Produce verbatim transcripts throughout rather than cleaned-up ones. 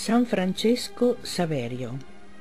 San Francesco Saverio.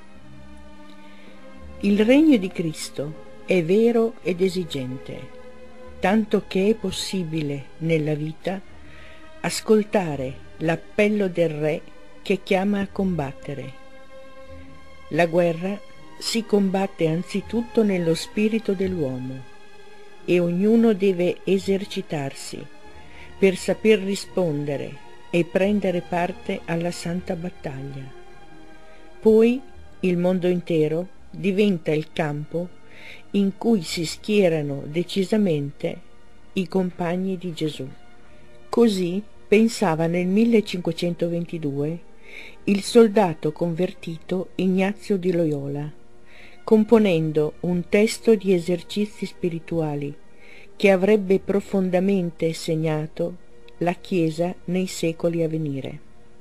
Il regno di Cristo è vero ed esigente, tanto che è possibile nella vita ascoltare l'appello del Re che chiama a combattere. La guerra si combatte anzitutto nello spirito dell'uomo e ognuno deve esercitarsi per saper rispondere e prendere parte alla santa battaglia. Poi il mondo intero diventa il campo in cui si schierano decisamente i compagni di Gesù. Così pensava nel millecinquecentoventidue il soldato convertito Ignazio di Loyola, componendo un testo di esercizi spirituali che avrebbe profondamente segnato la Chiesa nei secoli a venire.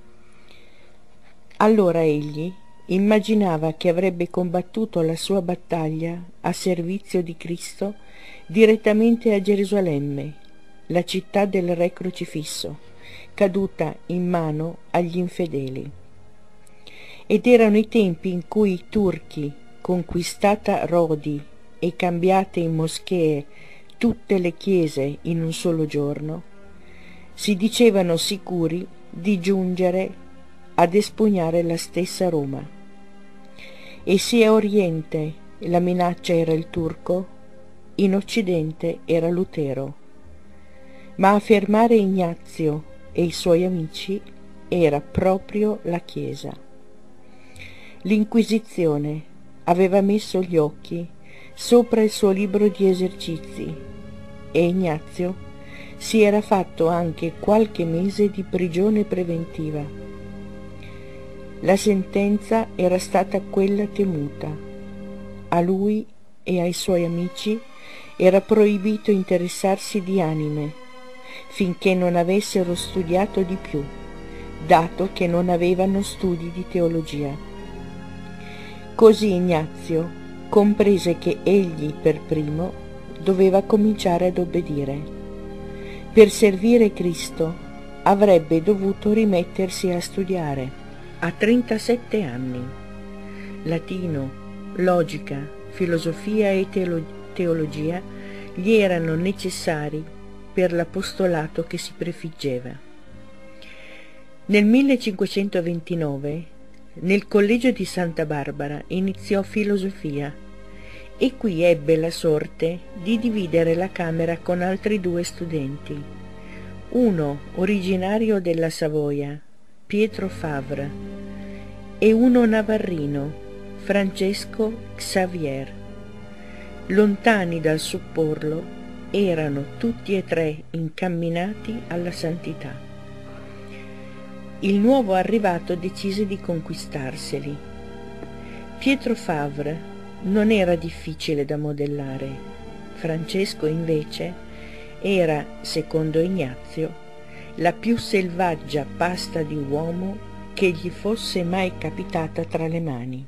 Allora egli immaginava che avrebbe combattuto la sua battaglia a servizio di Cristo direttamente a Gerusalemme, la città del Re crocifisso, caduta in mano agli infedeli. Ed erano i tempi in cui i turchi, conquistata Rodi e cambiate in moschee tutte le chiese in un solo giorno, si dicevano sicuri di giungere ad espugnare la stessa Roma. E se a Oriente la minaccia era il turco, in Occidente era Lutero. Ma a fermare Ignazio e i suoi amici era proprio la Chiesa. L'Inquisizione aveva messo gli occhi sopra il suo libro di esercizi e Ignazio si era fatto anche qualche mese di prigione preventiva. La sentenza era stata quella temuta. A lui e ai suoi amici era proibito interessarsi di anime finché non avessero studiato di più, dato che non avevano studi di teologia. Così Ignazio comprese che egli per primo doveva cominciare ad obbedire. Per servire Cristo avrebbe dovuto rimettersi a studiare a trentasette anni latino, logica, filosofia e teolo- teologia gli erano necessari per l'apostolato che si prefiggeva. Nel millecinquecentoventinove nel collegio di Santa Barbara iniziò filosofia e qui ebbe la sorte di dividere la camera con altri due studenti, uno originario della Savoia, Pietro Favre, e uno navarrino, Francesco Xavier. Lontani dal supporlo, erano tutti e tre incamminati alla santità. Il nuovo arrivato decise di conquistarseli. Pietro Favre non era difficile da modellare. Francesco invece era, secondo Ignazio, la più selvaggia pasta di uomo che gli fosse mai capitata tra le mani.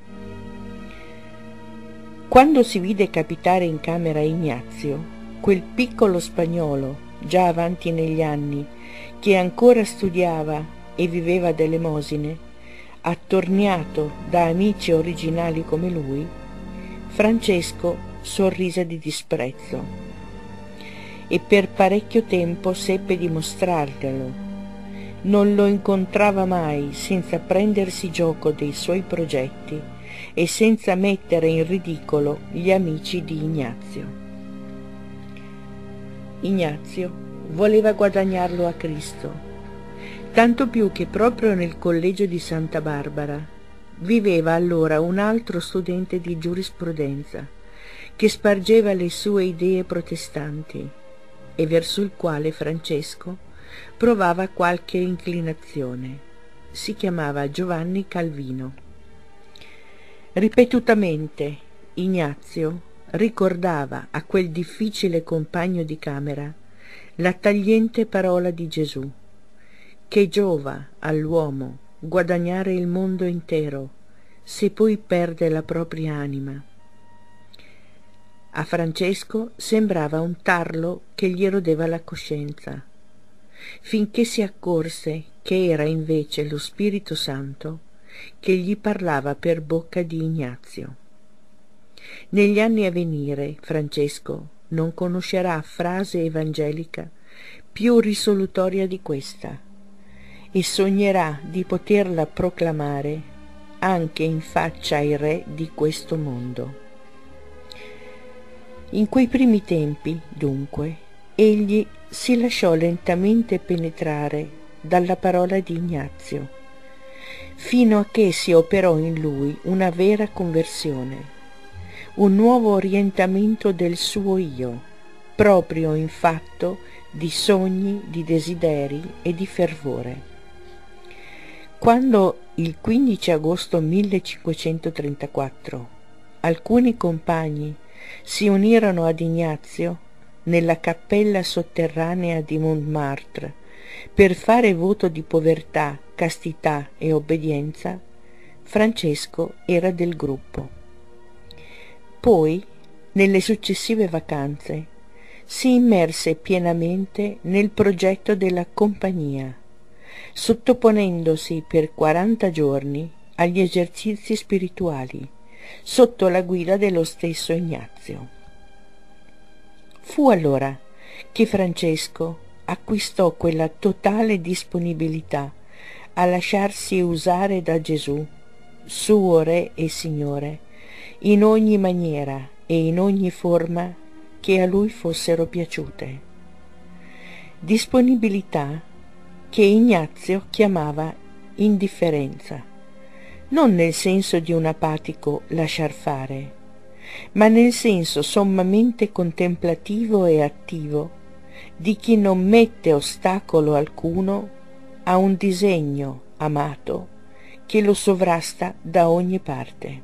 Quando si vide capitare in camera Ignazio, quel piccolo spagnolo, già avanti negli anni, che ancora studiava e viveva d'elemosine, attorniato da amici originali come lui, Francesco sorrise di disprezzo e per parecchio tempo seppe dimostrarglielo. Non lo incontrava mai senza prendersi gioco dei suoi progetti e senza mettere in ridicolo gli amici di Ignazio. Ignazio voleva guadagnarlo a Cristo, tanto più che proprio nel collegio di Santa Barbara viveva allora un altro studente di giurisprudenza che spargeva le sue idee protestanti e verso il quale Francesco provava qualche inclinazione. Si chiamava Giovanni Calvino. Ripetutamente Ignazio ricordava a quel difficile compagno di camera la tagliente parola di Gesù, che giova all'uomo guadagnare il mondo intero se poi perde la propria anima. A Francesco sembrava un tarlo che gli erodeva la coscienza, finché si accorse che era invece lo Spirito Santo che gli parlava per bocca di Ignazio. Negli anni a venire Francesco non conoscerà frase evangelica più risolutoria di questa e sognerà di poterla proclamare anche in faccia ai re di questo mondo. In quei primi tempi, dunque, egli si lasciò lentamente penetrare dalla parola di Ignazio, fino a che si operò in lui una vera conversione, un nuovo orientamento del suo io, proprio in fatto di sogni, di desideri e di fervore. Quando il quindici agosto millecinquecentotrentaquattro alcuni compagni si unirono ad Ignazio nella cappella sotterranea di Montmartre per fare voto di povertà, castità e obbedienza, Francesco era del gruppo. Poi, nelle successive vacanze, si immerse pienamente nel progetto della compagnia, sottoponendosi per quaranta giorni agli esercizi spirituali sotto la guida dello stesso Ignazio. Fu allora che Francesco acquistò quella totale disponibilità a lasciarsi usare da Gesù, suo Re e Signore, in ogni maniera e in ogni forma che a lui fossero piaciute. Disponibilità che Ignazio chiamava indifferenza, non nel senso di un apatico lasciar fare, ma nel senso sommamente contemplativo e attivo di chi non mette ostacolo alcuno a un disegno amato che lo sovrasta da ogni parte.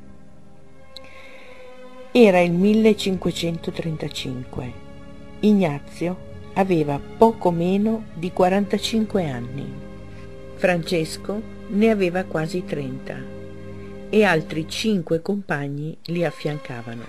Era il millecinquecentotrentacinque. Ignazio aveva poco meno di quarantacinque anni. Francesco ne aveva quasi trenta e altri cinque compagni li affiancavano.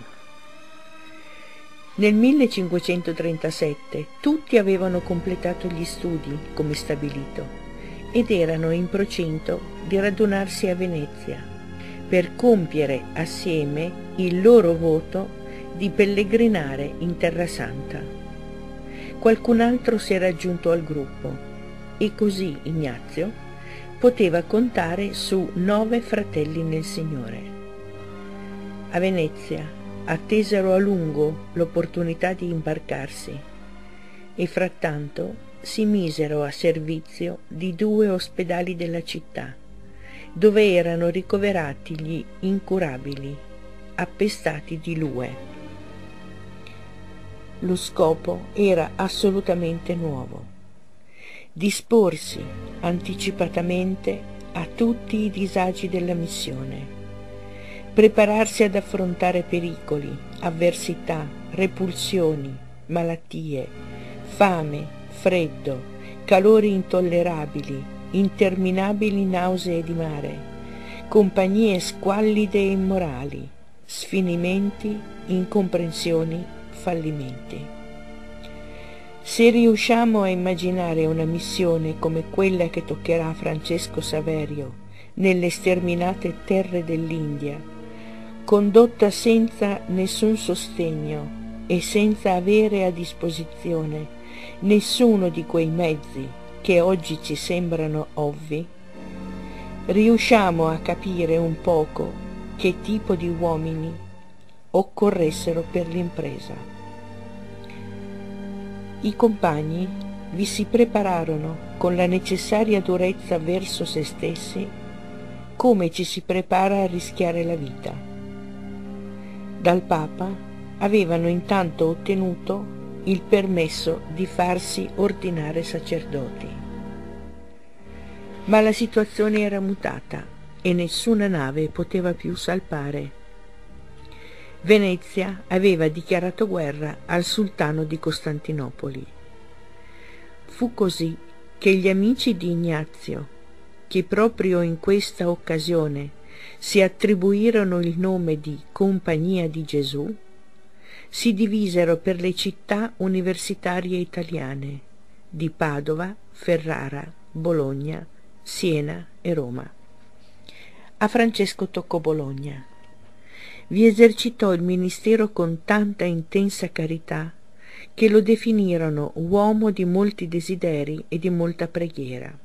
Nel millecinquecentotrentasette tutti avevano completato gli studi come stabilito ed erano in procinto di radunarsi a Venezia per compiere assieme il loro voto di pellegrinare in Terra Santa. Qualcun altro si era aggiunto al gruppo e così Ignazio poteva contare su nove fratelli nel Signore. A Venezia attesero a lungo l'opportunità di imbarcarsi e frattanto si misero a servizio di due ospedali della città, dove erano ricoverati gli incurabili, appestati di lue. Lo scopo era assolutamente nuovo: disporsi anticipatamente a tutti i disagi della missione, prepararsi ad affrontare pericoli, avversità, repulsioni, malattie, fame, freddo, calori intollerabili, interminabili nausee di mare, compagnie squallide e immorali, sfinimenti, incomprensioni, fallimenti. Se riusciamo a immaginare una missione come quella che toccherà a Francesco Saverio nelle sterminate terre dell'India, condotta senza nessun sostegno e senza avere a disposizione nessuno di quei mezzi che oggi ci sembrano ovvi, riusciamo a capire un poco che tipo di uomini occorressero per l'impresa. I compagni vi si prepararono con la necessaria durezza verso se stessi, come ci si prepara a rischiare la vita. Dal Papa avevano intanto ottenuto il permesso di farsi ordinare sacerdoti. Ma la situazione era mutata e nessuna nave poteva più salpare. Venezia aveva dichiarato guerra al sultano di Costantinopoli. Fu così che gli amici di Ignazio, che proprio in questa occasione si attribuirono il nome di Compagnia di Gesù, si divisero per le città universitarie italiane di Padova, Ferrara, Bologna, Siena e Roma. A Francesco toccò Bologna. Vi esercitò il ministero con tanta intensa carità che lo definirono uomo di molti desideri e di molta preghiera.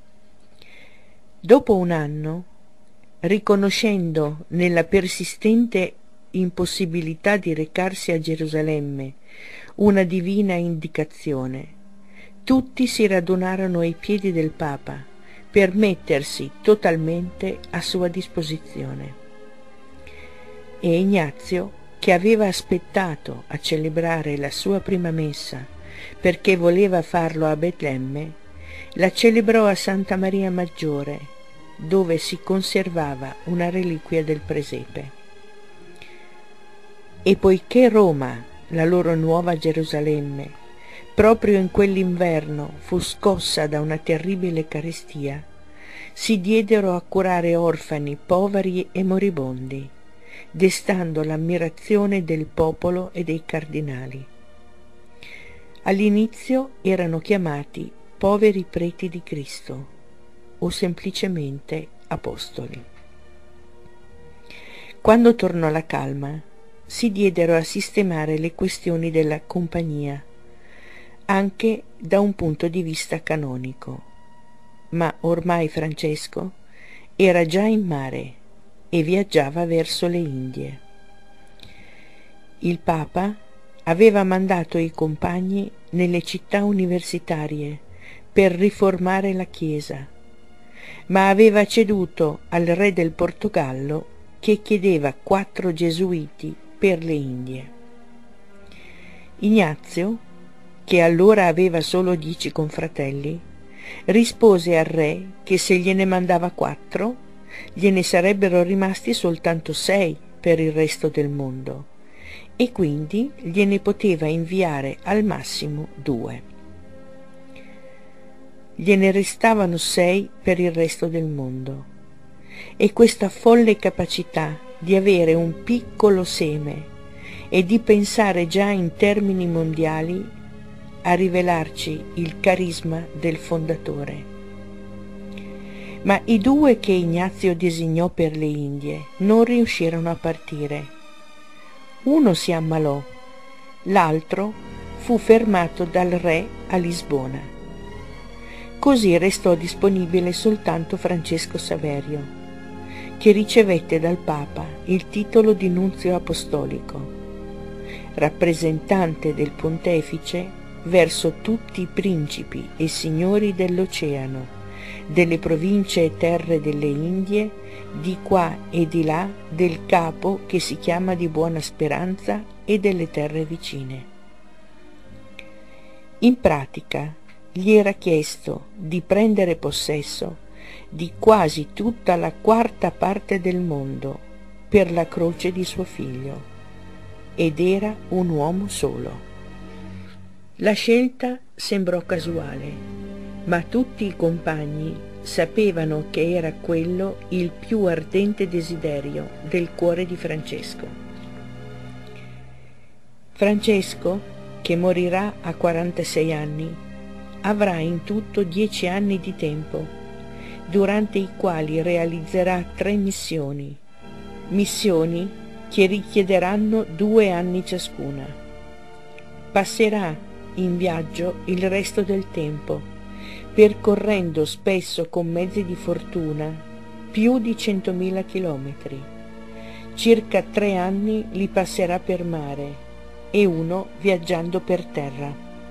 Dopo un anno, riconoscendo nella persistente impossibilità di recarsi a Gerusalemme una divina indicazione, tutti si radunarono ai piedi del Papa per mettersi totalmente a sua disposizione. E Ignazio, che aveva aspettato a celebrare la sua prima messa perché voleva farlo a Betlemme, la celebrò a Santa Maria Maggiore, dove si conservava una reliquia del presepe. E poiché Roma, la loro nuova Gerusalemme, proprio in quell'inverno fu scossa da una terribile carestia, si diedero a curare orfani, poveri e moribondi, destando l'ammirazione del popolo e dei cardinali. All'inizio erano chiamati poveri preti di Cristo o semplicemente apostoli. Quando tornò la calma, si diedero a sistemare le questioni della compagnia, anche da un punto di vista canonico, ma ormai Francesco era già in mare e viaggiava verso le Indie. Il Papa aveva mandato i compagni nelle città universitarie per riformare la Chiesa, ma aveva ceduto al re del Portogallo che chiedeva quattro gesuiti per le Indie. Ignazio, che allora aveva solo dieci confratelli, rispose al re che se gliene mandava quattro, gliene sarebbero rimasti soltanto sei per il resto del mondo, e quindi gliene poteva inviare al massimo due. Gliene restavano sei per il resto del mondo, e questa folle capacità di avere un piccolo seme e di pensare già in termini mondiali a rivelarci il carisma del fondatore. Ma i due che Ignazio designò per le Indie non riuscirono a partire. Uno si ammalò, l'altro fu fermato dal re a Lisbona. Così restò disponibile soltanto Francesco Saverio, che ricevette dal Papa il titolo di nunzio apostolico, rappresentante del pontefice verso tutti i principi e signori dell'oceano, delle province e terre delle Indie, di qua e di là del capo che si chiama di Buona Speranza e delle terre vicine. In pratica gli era chiesto di prendere possesso di quasi tutta la quarta parte del mondo per la croce di suo figlio, ed era un uomo solo. La scelta sembrò casuale, ma tutti i compagni sapevano che era quello il più ardente desiderio del cuore di Francesco. Francesco, che morirà a quarantasei anni, avrà in tutto dieci anni di tempo, durante i quali realizzerà tre missioni, missioni che richiederanno due anni ciascuna. Passerà in viaggio il resto del tempo, percorrendo spesso con mezzi di fortuna più di centomila chilometri. Circa tre anni li passerà per mare e uno viaggiando per terra.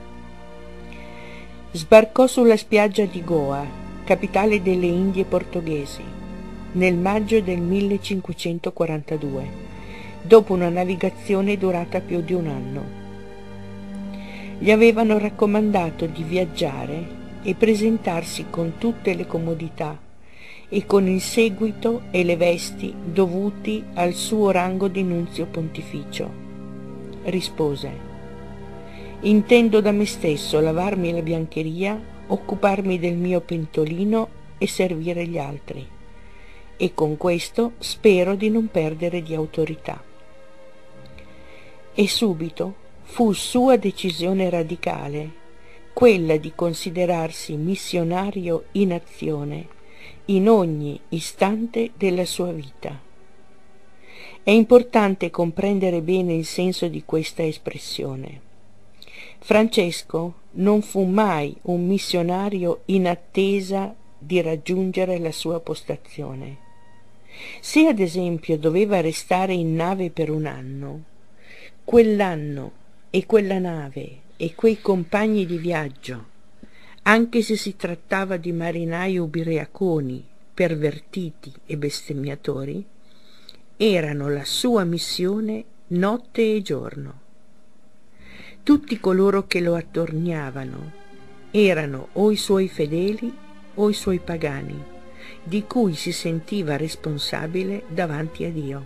Sbarcò sulla spiaggia di Goa, capitale delle Indie portoghesi, nel maggio del millecinquecentoquarantadue, dopo una navigazione durata più di un anno. Gli avevano raccomandato di viaggiare e presentarsi con tutte le comodità e con il seguito e le vesti dovuti al suo rango di nunzio pontificio. Rispose: intendo da me stesso lavarmi la biancheria, occuparmi del mio pentolino e servire gli altri, e con questo spero di non perdere di autorità. E subito fu sua decisione radicale quella di considerarsi missionario in azione in ogni istante della sua vita. È importante comprendere bene il senso di questa espressione. Francesco non fu mai un missionario in attesa di raggiungere la sua postazione. Se ad esempio doveva restare in nave per un anno, quell'anno e quella nave e quei compagni di viaggio, anche se si trattava di marinai ubriaconi, pervertiti e bestemmiatori, erano la sua missione notte e giorno. Tutti coloro che lo attorniavano erano o i suoi fedeli o i suoi pagani, di cui si sentiva responsabile davanti a Dio.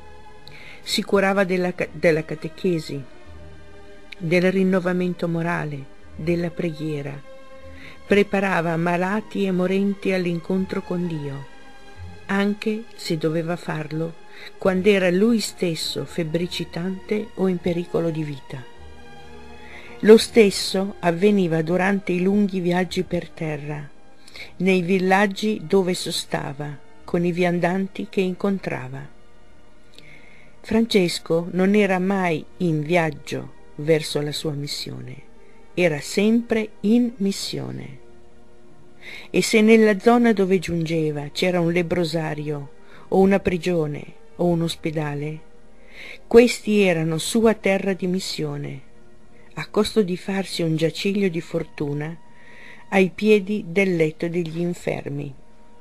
Si curava della, della catechesi, del rinnovamento morale, della preghiera, preparava malati e morenti all'incontro con Dio, anche se doveva farlo quando era lui stesso febbricitante o in pericolo di vita. Lo stesso avveniva durante i lunghi viaggi per terra, nei villaggi dove sostava, con i viandanti che incontrava. Francesco non era mai in viaggio verso la sua missione, era sempre in missione. E se nella zona dove giungeva c'era un lebbrosario o una prigione o un ospedale, questi erano sua terra di missione, a costo di farsi un giaciglio di fortuna ai piedi del letto degli infermi.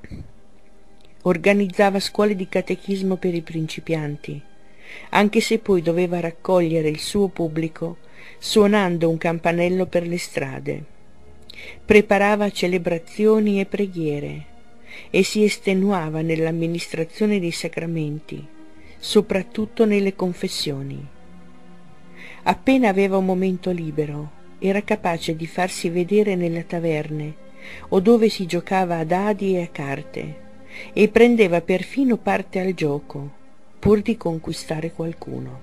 Organizzava scuole di catechismo per i principianti, anche se poi doveva raccogliere il suo pubblico suonando un campanello per le strade. Preparava celebrazioni e preghiere e si estenuava nell'amministrazione dei sacramenti, soprattutto nelle confessioni. Appena aveva un momento libero, era capace di farsi vedere nelle taverne o dove si giocava a dadi e a carte, e prendeva perfino parte al gioco, pur di conquistare qualcuno.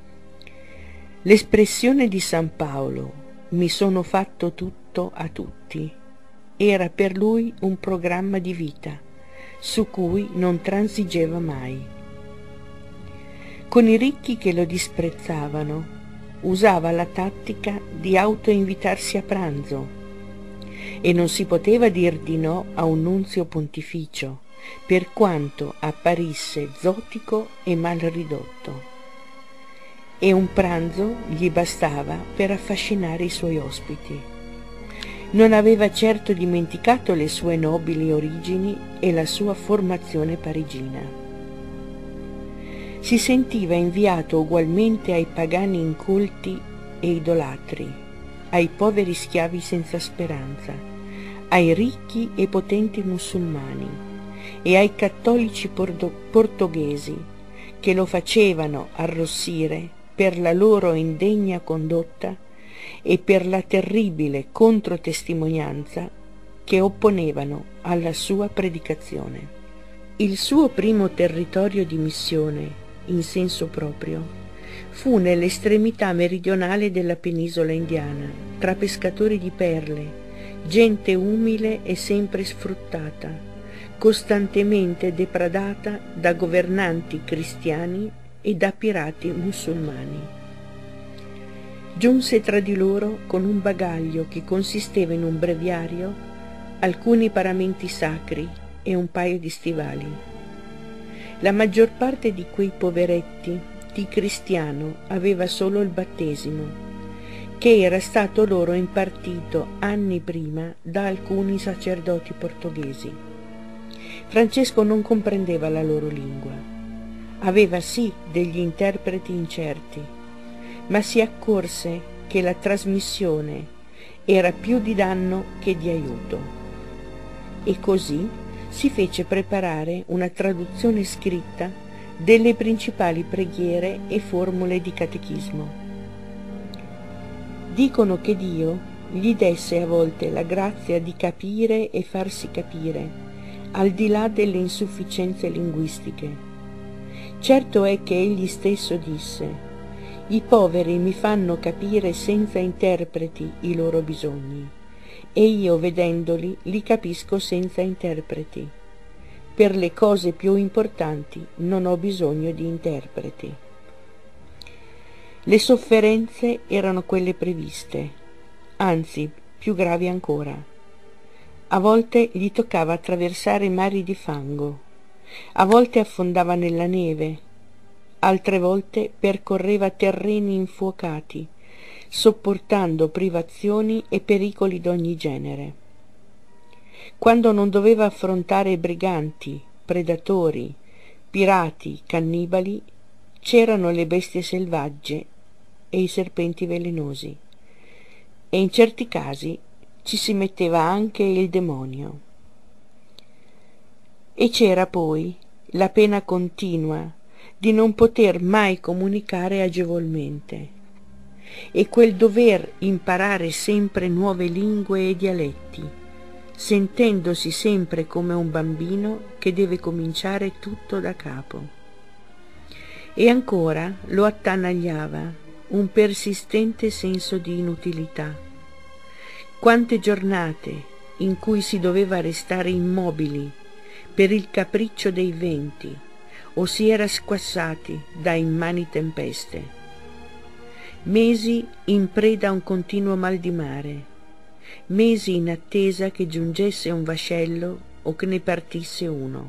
L'espressione di San Paolo, mi sono fatto tutto a tutti, era per lui un programma di vita, su cui non transigeva mai. Con i ricchi che lo disprezzavano, usava la tattica di autoinvitarsi a pranzo, e non si poteva dir di no a un nunzio pontificio, per quanto apparisse zotico e mal ridotto. E un pranzo gli bastava per affascinare i suoi ospiti. Non aveva certo dimenticato le sue nobili origini e la sua formazione parigina. Si sentiva inviato ugualmente ai pagani incolti e idolatri, ai poveri schiavi senza speranza, ai ricchi e potenti musulmani e ai cattolici portoghesi che lo facevano arrossire per la loro indegna condotta e per la terribile controtestimonianza che opponevano alla sua predicazione. Il suo primo territorio di missione, in senso proprio, fu nell'estremità meridionale della penisola indiana, tra pescatori di perle, gente umile e sempre sfruttata, costantemente depredata da governanti cristiani e da pirati musulmani. Giunse tra di loro con un bagaglio che consisteva in un breviario, alcuni paramenti sacri e un paio di stivali. La maggior parte di quei poveretti di cristiano aveva solo il battesimo, che era stato loro impartito anni prima da alcuni sacerdoti portoghesi. Francesco non comprendeva la loro lingua. Aveva sì degli interpreti incerti, ma si accorse che la trasmissione era più di danno che di aiuto. E così si fece preparare una traduzione scritta delle principali preghiere e formule di catechismo. Dicono che Dio gli desse a volte la grazia di capire e farsi capire, al di là delle insufficienze linguistiche. Certo è che egli stesso disse: «I poveri mi fanno capire senza interpreti i loro bisogni, e io vedendoli li capisco senza interpreti. Per le cose più importanti non ho bisogno di interpreti. Le sofferenze erano quelle previste, anzi più gravi ancora. A volte gli toccava attraversare mari di fango, a volte affondava nella neve, altre volte percorreva terreni infuocati, sopportando privazioni e pericoli d'ogni genere. Quando non doveva affrontare briganti, predatori, pirati, cannibali, c'erano le bestie selvagge e i serpenti velenosi, e in certi casi ci si metteva anche il demonio. E c'era poi la pena continua di non poter mai comunicare agevolmente, e quel dover imparare sempre nuove lingue e dialetti, sentendosi sempre come un bambino che deve cominciare tutto da capo. E ancora lo attanagliava un persistente senso di inutilità. Quante giornate in cui si doveva restare immobili per il capriccio dei venti o si era squassati da immani tempeste. Mesi in preda a un continuo mal di mare, mesi in attesa che giungesse un vascello o che ne partisse uno.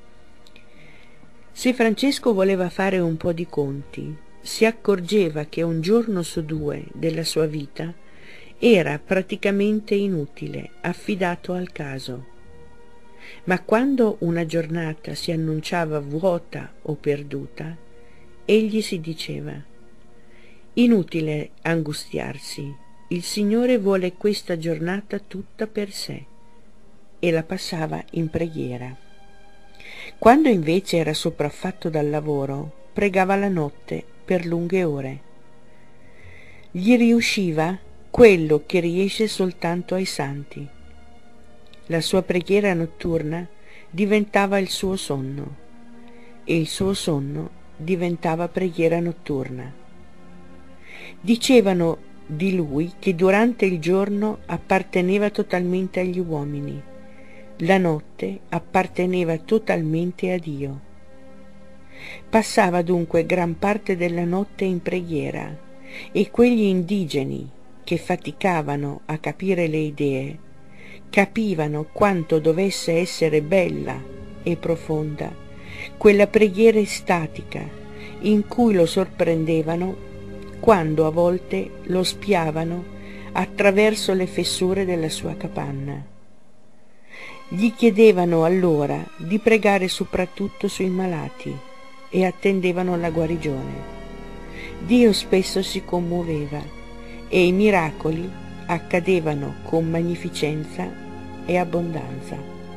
Se Francesco voleva fare un po' di conti, si accorgeva che un giorno su due della sua vita era praticamente inutile, affidato al caso. Ma quando una giornata si annunciava vuota o perduta, egli si diceva: inutile angustiarsi, il Signore vuole questa giornata tutta per sé, e la passava in preghiera. Quando invece era sopraffatto dal lavoro, pregava la notte per lunghe ore. Gli riusciva quello che riesce soltanto ai santi. La sua preghiera notturna diventava il suo sonno, e il suo sonno diventava preghiera notturna. Dicevano di lui che durante il giorno apparteneva totalmente agli uomini, la notte apparteneva totalmente a Dio. Passava dunque gran parte della notte in preghiera, e quegli indigeni che faticavano a capire le idee capivano quanto dovesse essere bella e profonda quella preghiera estatica in cui lo sorprendevano quando a volte lo spiavano attraverso le fessure della sua capanna. Gli chiedevano allora di pregare soprattutto sui malati e attendevano la guarigione. Dio spesso si commuoveva e i miracoli accadevano con magnificenza e abbondanza.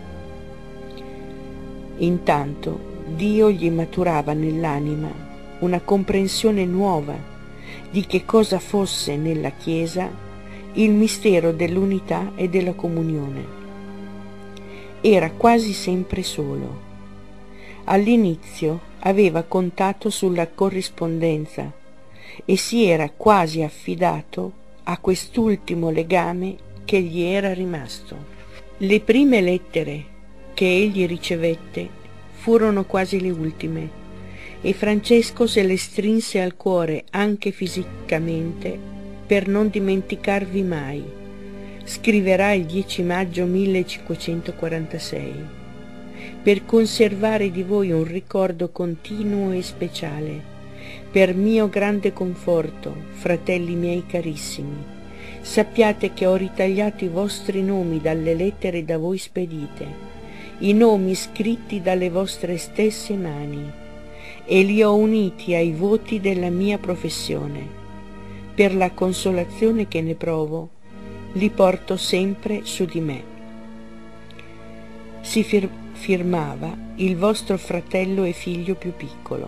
Intanto Dio gli maturava nell'anima una comprensione nuova di che cosa fosse nella Chiesa il mistero dell'unità e della comunione. Era quasi sempre solo. All'inizio aveva contato sulla corrispondenza e si era quasi affidato a quest'ultimo legame che gli era rimasto. Le prime lettere che egli ricevette furono quasi le ultime, e Francesco se le strinse al cuore anche fisicamente per non dimenticarvi mai. Scriverà il dieci maggio millecinquecentoquarantasei: per conservare di voi un ricordo continuo e speciale, per mio grande conforto, fratelli miei carissimi, sappiate che ho ritagliato i vostri nomi dalle lettere da voi spedite, i nomi scritti dalle vostre stesse mani, e li ho uniti ai voti della mia professione. Per la consolazione che ne provo, li porto sempre su di me. Si fir- firmava il vostro fratello e figlio più piccolo.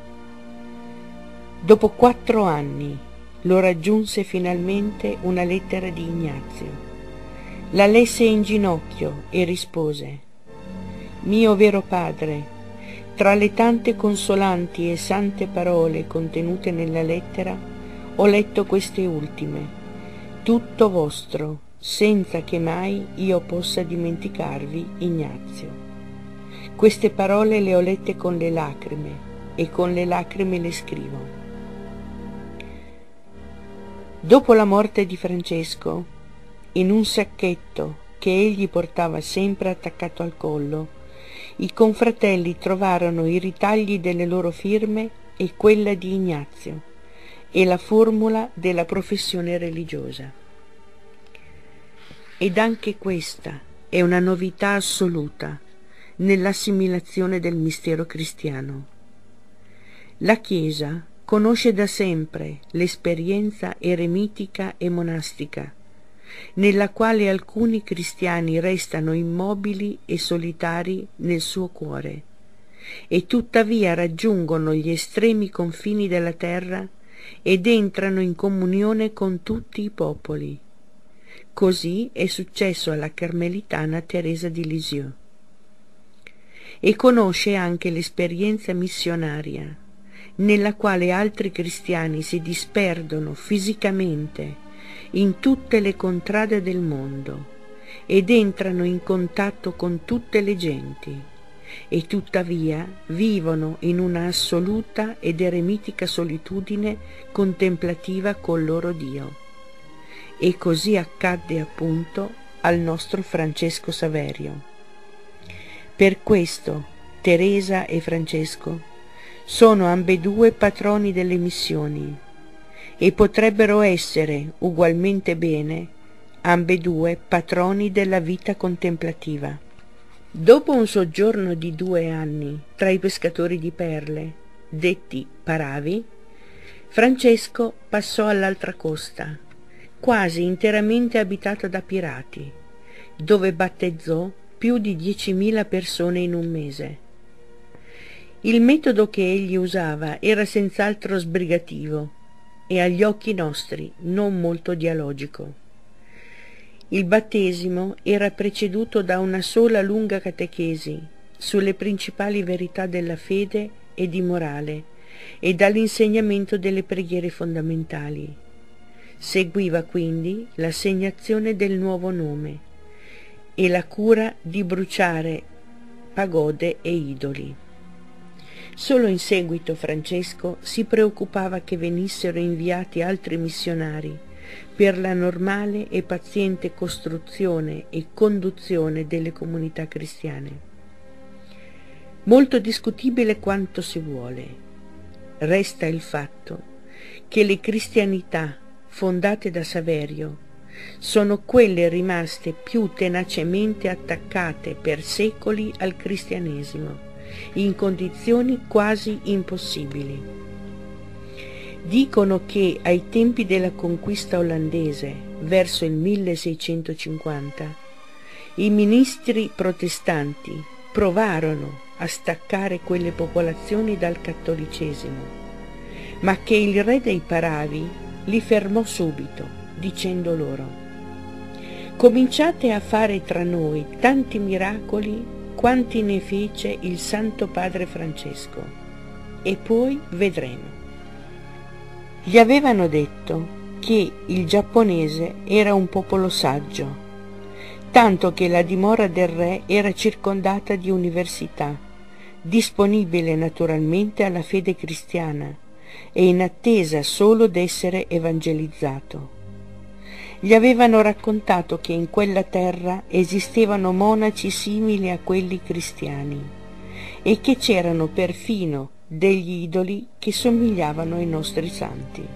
Dopo quattro anni lo raggiunse finalmente una lettera di Ignazio. La lesse in ginocchio e rispose: mio vero padre, tra le tante consolanti e sante parole contenute nella lettera ho letto queste ultime: tutto vostro, senza che mai io possa dimenticarvi Ignazio. Queste parole le ho lette con le lacrime e con le lacrime le scrivo. Dopo la morte di Francesco, in un sacchetto che egli portava sempre attaccato al collo, i confratelli trovarono i ritagli delle loro firme e quella di Ignazio e la formula della professione religiosa. Ed anche questa è una novità assoluta nell'assimilazione del mistero cristiano. La Chiesa conosce da sempre l'esperienza eremitica e monastica, nella quale alcuni cristiani restano immobili e solitari nel suo cuore, e tuttavia raggiungono gli estremi confini della terra ed entrano in comunione con tutti i popoli. Così è successo alla carmelitana Teresa di Lisieux. E conosce anche l'esperienza missionaria, nella quale altri cristiani si disperdono fisicamente in tutte le contrade del mondo ed entrano in contatto con tutte le genti, e tuttavia vivono in una assoluta ed eremitica solitudine contemplativa col loro Dio. E così accadde appunto al nostro Francesco Saverio. Per questo Teresa e Francesco sono ambedue patroni delle missioni e potrebbero essere ugualmente bene ambedue patroni della vita contemplativa. Dopo un soggiorno di due anni tra i pescatori di perle, detti paravi, Francesco passò all'altra costa, quasi interamente abitata da pirati, dove battezzò più di diecimila persone in un mese. Il metodo che egli usava era senz'altro sbrigativo e agli occhi nostri non molto dialogico. Il battesimo era preceduto da una sola lunga catechesi sulle principali verità della fede e di morale e dall'insegnamento delle preghiere fondamentali. Seguiva quindi l'assegnazione del nuovo nome e la cura di bruciare pagode e idoli. Solo in seguito Francesco si preoccupava che venissero inviati altri missionari per la normale e paziente costruzione e conduzione delle comunità cristiane. Molto discutibile quanto si vuole, resta il fatto che le cristianità fondate da Saverio sono quelle rimaste più tenacemente attaccate per secoli al cristianesimo, in condizioni quasi impossibili. Dicono che ai tempi della conquista olandese, verso il milleseicentocinquanta, i ministri protestanti provarono a staccare quelle popolazioni dal cattolicesimo, ma che il re dei Paravi li fermò subito, dicendo loro: «Cominciate a fare tra noi tanti miracoli quanti ne fece il Santo Padre Francesco, e poi vedremo». Gli avevano detto che il giapponese era un popolo saggio, tanto che la dimora del re era circondata di università, disponibile naturalmente alla fede cristiana e in attesa solo d'essere evangelizzato. Gli avevano raccontato che in quella terra esistevano monaci simili a quelli cristiani e che c'erano perfino degli idoli che somigliavano ai nostri santi.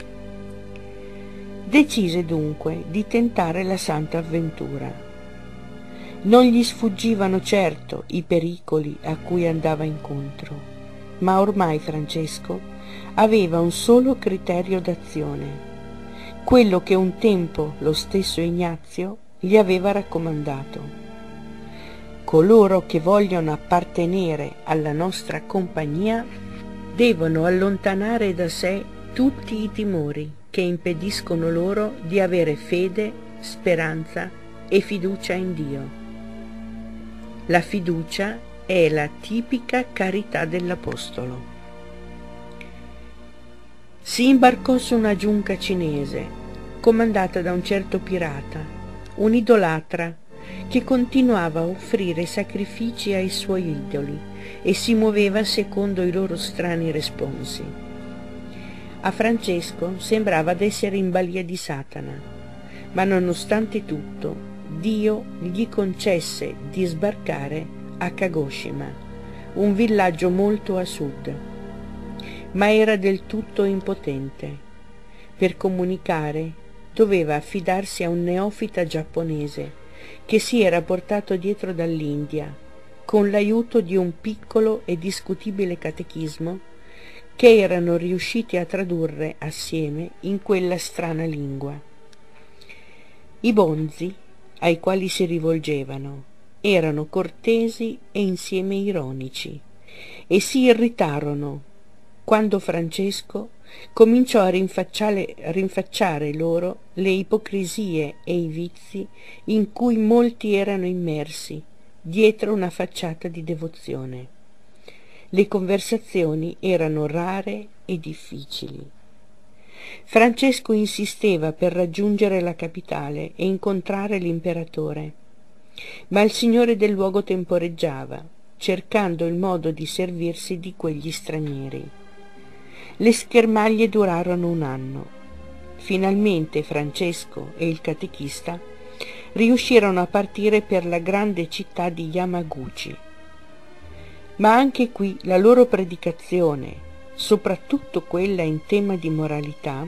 Decise dunque di tentare la santa avventura. Non gli sfuggivano certo i pericoli a cui andava incontro, ma ormai Francesco aveva un solo criterio d'azione, quello che un tempo lo stesso Ignazio gli aveva raccomandato: coloro che vogliono appartenere alla nostra compagnia devono allontanare da sé tutti i timori che impediscono loro di avere fede, speranza e fiducia in Dio. La fiducia è la tipica carità dell'Apostolo. Si imbarcò su una giunca cinese, comandata da un certo pirata, un idolatra che continuava a offrire sacrifici ai suoi idoli e si muoveva secondo i loro strani responsi. A Francesco sembrava d'essere in balia di Satana, ma nonostante tutto Dio gli concesse di sbarcare a Kagoshima, un villaggio molto a sud, ma era del tutto impotente. Per comunicare doveva affidarsi a un neofita giapponese che si era portato dietro dall'India con l'aiuto di un piccolo e discutibile catechismo che erano riusciti a tradurre assieme in quella strana lingua. I bonzi ai quali si rivolgevano erano cortesi e insieme ironici e si irritarono quando Francesco cominciò a rinfacciare, rinfacciare loro le ipocrisie e i vizi in cui molti erano immersi dietro una facciata di devozione. Le conversazioni erano rare e difficili. Francesco insisteva per raggiungere la capitale e incontrare l'imperatore, ma il signore del luogo temporeggiava, cercando il modo di servirsi di quegli stranieri. Le schermaglie durarono un anno. Finalmente Francesco e il catechista riuscirono a partire per la grande città di Yamaguchi. Ma anche qui la loro predicazione, soprattutto quella in tema di moralità,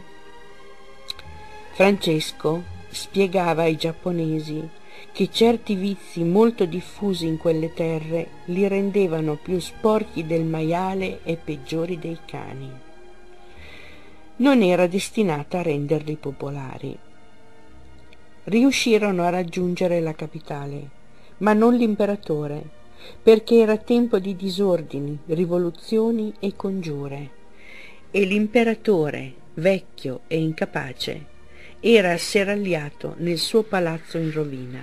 Francesco spiegava ai giapponesi che certi vizi molto diffusi in quelle terre li rendevano più sporchi del maiale e peggiori dei cani. Non era destinata a renderli popolari. Riuscirono a raggiungere la capitale, ma non l'imperatore, perché era tempo di disordini, rivoluzioni e congiure, e l'imperatore, vecchio e incapace, era asserragliato nel suo palazzo in rovina.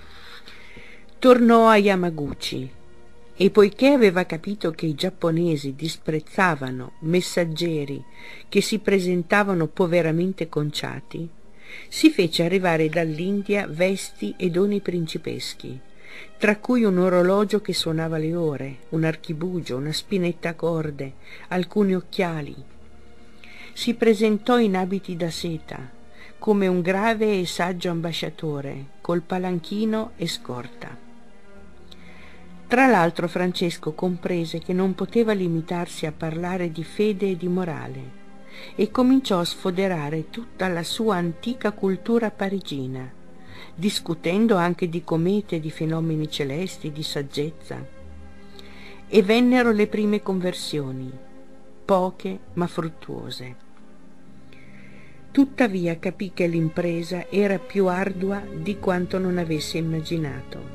Tornò a Yamaguchi e poiché aveva capito che i giapponesi disprezzavano messaggeri che si presentavano poveramente conciati, si fece arrivare dall'India vesti e doni principeschi, tra cui un orologio che suonava le ore, un archibugio, una spinetta a corde, alcuni occhiali. Si presentò in abiti da seta, come un grave e saggio ambasciatore, col palanchino e scorta. Tra l'altro Francesco comprese che non poteva limitarsi a parlare di fede e di morale, e cominciò a sfoderare tutta la sua antica cultura parigina, discutendo anche di comete, di fenomeni celesti, di saggezza. E vennero le prime conversioni, poche ma fruttuose. Tuttavia capì che l'impresa era più ardua di quanto non avesse immaginato.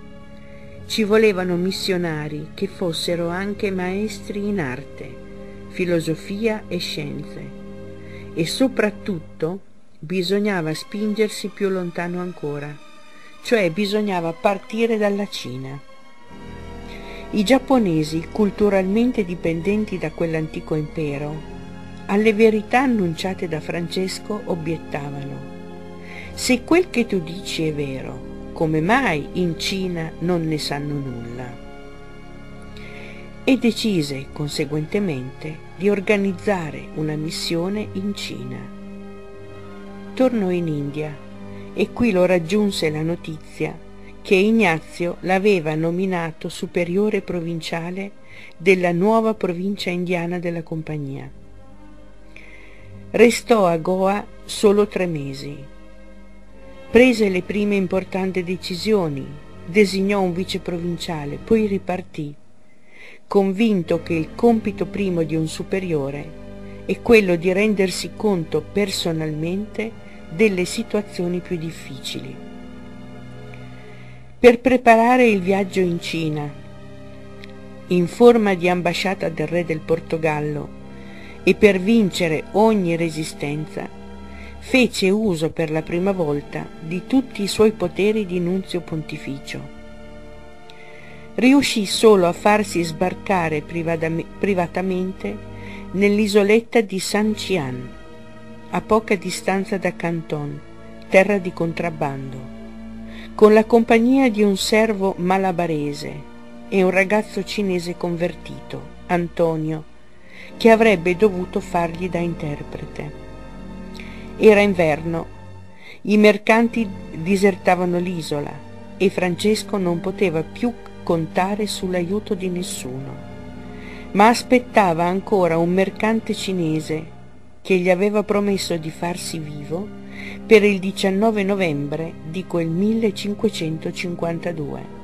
Ci volevano missionari che fossero anche maestri in arte, filosofia e scienze, e soprattutto bisognava spingersi più lontano ancora, cioè bisognava partire dalla Cina. I giapponesi, culturalmente dipendenti da quell'antico impero, alle verità annunciate da Francesco obiettavano: se quel che tu dici è vero, come mai in Cina non ne sanno nulla? E decise conseguentemente di organizzare una missione in Cina. Tornò in India e qui lo raggiunse la notizia che Ignazio l'aveva nominato superiore provinciale della nuova provincia indiana della compagnia. Restò a Goa solo tre mesi. Prese le prime importanti decisioni, designò un viceprovinciale, poi ripartì, convinto che il compito primo di un superiore è quello di rendersi conto personalmente delle situazioni più difficili. Per preparare il viaggio in Cina, in forma di ambasciata del re del Portogallo, e per vincere ogni resistenza, fece uso per la prima volta di tutti i suoi poteri di nunzio pontificio. Riuscì solo a farsi sbarcare privatamente nell'isoletta di San Cian, a poca distanza da Canton, terra di contrabbando. con la compagnia di un servo malabarese e un ragazzo cinese convertito, Antonio, che avrebbe dovuto fargli da interprete. Era inverno, i mercanti disertavano l'isola e Francesco non poteva più contare sull'aiuto di nessuno, ma aspettava ancora un mercante cinese che gli aveva promesso di farsi vivo per il diciannove novembre di quel millecinquecentocinquantadue.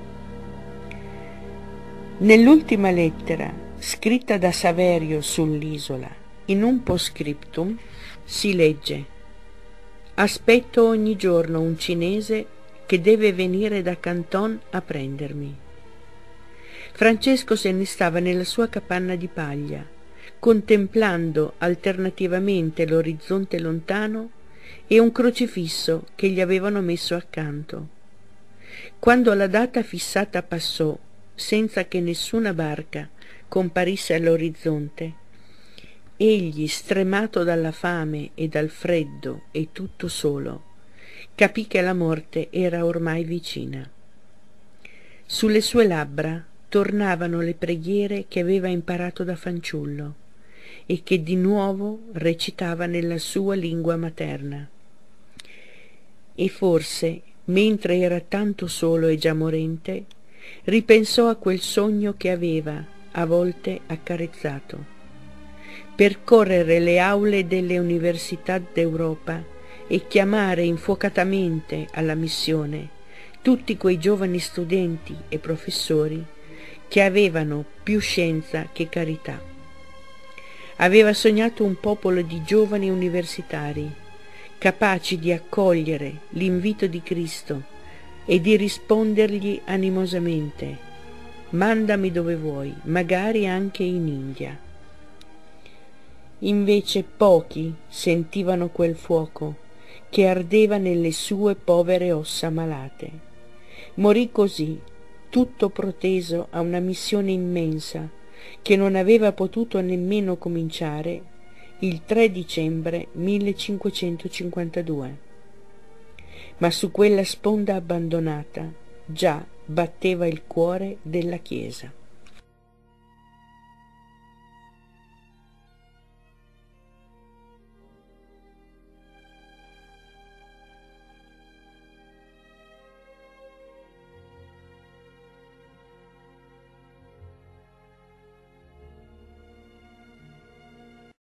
Nell'ultima lettera, scritta da Saverio sull'isola, in un postscriptum, si legge: «Aspetto ogni giorno un cinese che deve venire da Canton a prendermi». Francesco se ne stava nella sua capanna di paglia, contemplando alternativamente l'orizzonte lontano e un crocifisso che gli avevano messo accanto. Quando la data fissata passò, senza che nessuna barca comparisse all'orizzonte, egli, stremato dalla fame e dal freddo e tutto solo, capì che la morte era ormai vicina. Sulle sue labbra tornavano le preghiere che aveva imparato da fanciullo e che di nuovo recitava nella sua lingua materna. E forse, mentre era tanto solo e già morente, ripensò a quel sogno che aveva a volte accarezzato: percorrere le aule delle università d'Europa e chiamare infuocatamente alla missione tutti quei giovani studenti e professori che avevano più scienza che carità. Aveva sognato un popolo di giovani universitari, capaci di accogliere l'invito di Cristo e di rispondergli animosamente: «Mandami dove vuoi, magari anche in India». Invece pochi sentivano quel fuoco che ardeva nelle sue povere ossa malate. Morì così, tutto proteso a una missione immensa che non aveva potuto nemmeno cominciare, il tre dicembre millecinquecentocinquantadue. Ma su quella sponda abbandonata già batteva il cuore della Chiesa.